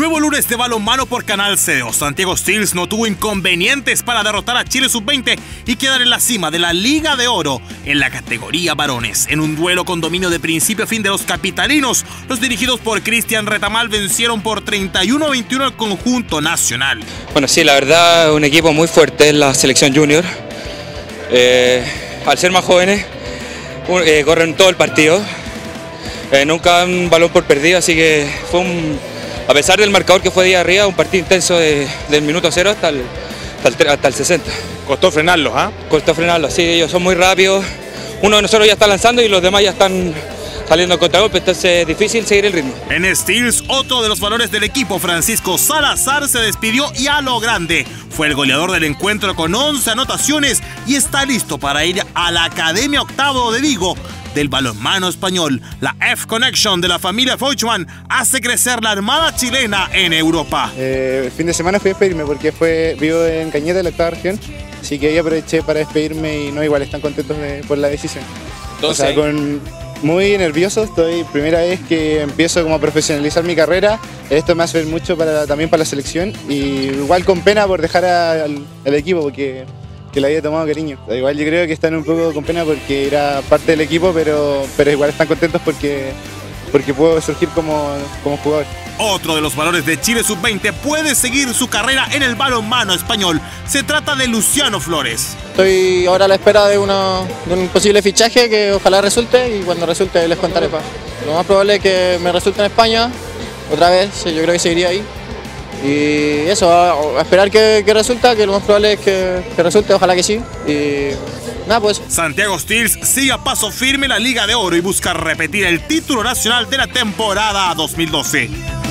Nuevo lunes de balonmano por Canal CDO. Santiago Steels no tuvo inconvenientes para derrotar a Chile Sub-20 y quedar en la cima de la Liga de Oro en la categoría varones. En un duelo con dominio de principio a fin de los capitalinos, los dirigidos por Cristian Retamal vencieron por 31-21 al conjunto nacional. Bueno, sí, la verdad, un equipo muy fuerte en la selección junior. Al ser más jóvenes, corren todo el partido. Nunca un balón por perdido, así que fue a pesar del marcador que fue día arriba, un partido intenso del minuto 0 hasta el 60. Costó frenarlos, ¿ah? Costó frenarlos, sí, ellos son muy rápidos. Uno de nosotros ya está lanzando y los demás ya están saliendo al contragolpe, entonces es difícil seguir el ritmo. En Steels, otro de los valores del equipo, Francisco Salazar, se despidió y a lo grande. Fue el goleador del encuentro con 11 anotaciones y está listo para ir a la Academia Octavo de Vigo del balonmano español. La F-Connection de la familia Feuchmann hace crecer la armada chilena en Europa. El fin de semana fui a despedirme porque vivo en Cañete, la octava región, así que ahí aproveché para despedirme y no, igual están contentos por la decisión. Entonces, o sea, muy nervioso, estoy primera vez que empiezo como a profesionalizar mi carrera. Esto me hace ver mucho también para la selección y igual con pena por dejar al equipo porque le había tomado cariño. Igual yo creo que están un poco con pena porque era parte del equipo, pero igual están contentos porque puedo surgir como jugador. Otro de los valores de Chile Sub-20 puede seguir su carrera en el balonmano español. Se trata de Luciano Flores. Estoy ahora a la espera de un posible fichaje que ojalá resulte y cuando resulte les contaré. Lo más probable es que me resulte en España otra vez, yo creo que seguiría ahí. Y eso, a esperar que resulta, que lo más probable es que resulte, ojalá que sí. Y nada, pues. Santiago Steels sigue a paso firme la Liga de Oro y busca repetir el título nacional de la temporada 2012.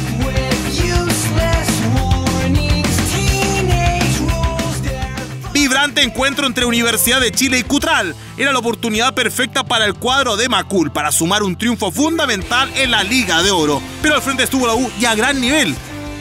Vibrante encuentro entre Universidad de Chile y Cutral. Era la oportunidad perfecta para el cuadro de Macul para sumar un triunfo fundamental en la Liga de Oro. Pero al frente estuvo la U y a gran nivel.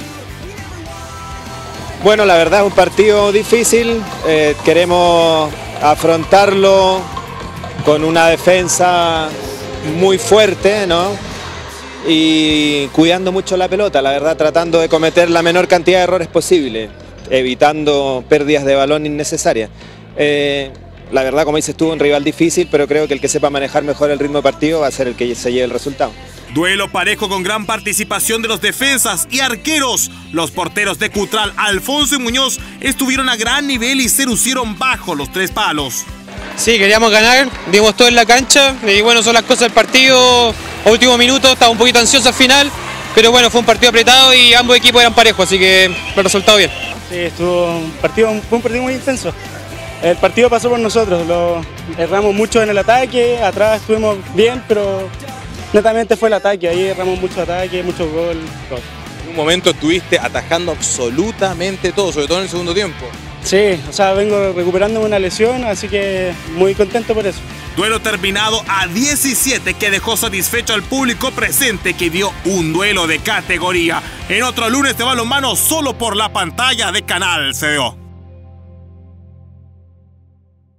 Bueno, la verdad es un partido difícil, queremos afrontarlo con una defensa muy fuerte, ¿no? Y cuidando mucho la pelota, la verdad tratando de cometer la menor cantidad de errores posible, evitando pérdidas de balón innecesarias. La verdad, como dices tú, un rival difícil, pero creo que el que sepa manejar mejor el ritmo de partido va a ser el que se lleve el resultado. Duelo parejo con gran participación de los defensas y arqueros. Los porteros de Cutral, Alfonso y Muñoz, estuvieron a gran nivel y se lucieron bajo los 3 palos. Sí, queríamos ganar, dimos todo en la cancha y bueno, son las cosas del partido. A último minuto, estaba un poquito ansioso al final, pero bueno, fue un partido apretado y ambos equipos eran parejos, así que el resultado bien. Sí, fue un partido muy intenso. El partido pasó por nosotros, erramos mucho en el ataque, atrás estuvimos bien, pero netamente fue el ataque, ahí erramos mucho ataque, mucho gol, todo. En un momento estuviste atajando absolutamente todo, sobre todo en el segundo tiempo. Sí, o sea, vengo recuperando una lesión, así que muy contento por eso. Duelo terminado a 17 que dejó satisfecho al público presente que vio un duelo de categoría. En otro lunes de balonmano solo por la pantalla de Canal CDO.